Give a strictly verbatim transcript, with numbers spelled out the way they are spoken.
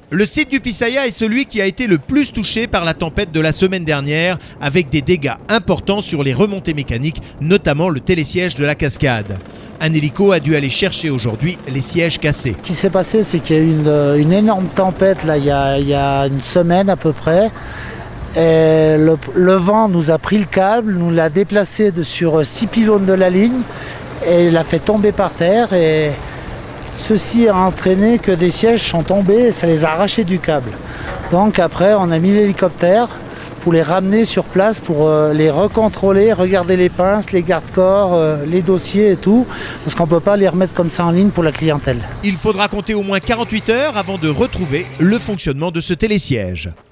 Le site du Pisaya est celui qui a été le plus touché par la tempête de la semaine dernière, avec des dégâts importants sur les remontées mécaniques, notamment le télésiège de la cascade. Un hélico a dû aller chercher aujourd'hui les sièges cassés. Ce qui s'est passé, c'est qu'il y a eu une, une énorme tempête là, il y a, il y a une semaine à peu près. Et le, le vent nous a pris le câble, nous l'a déplacé de, sur six pylônes de la ligne et l'a fait tomber par terre. Et ceci a entraîné que des sièges sont tombés et ça les a arrachés du câble. Donc après, on a mis l'hélicoptère pour les ramener sur place, pour euh, les recontrôler, regarder les pinces, les garde-corps, euh, les dossiers et tout, parce qu'on ne peut pas les remettre comme ça en ligne pour la clientèle. Il faudra compter au moins quarante-huit heures avant de retrouver le fonctionnement de ce télésiège.